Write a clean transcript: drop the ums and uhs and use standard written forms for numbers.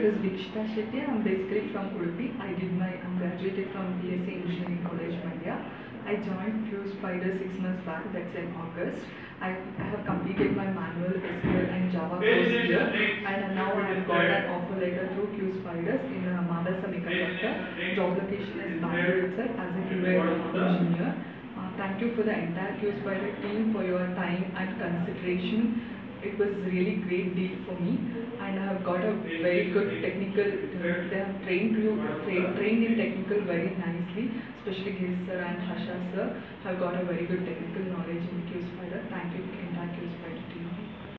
is Veekshitha Shetty. I'm basically from Udupi. I'm graduated from BSc Engineering College, Mandya. I joined QSpiders 6 months back, that's in August. I have completed my manual SQL and Java course here, and now I have got an offer letter through QSpiders in Mother Semiconductor. Job location is Bangalore itself as a QA engineer. Thank you for the entire QSpider team for your time and consideration. It was really great deal for me, and I have got a very good technical. They have trained in technical very nicely, especially Girish sir and Harsha sir have got a very good technical knowledge in QSpider. Thank you, entire QSpider team.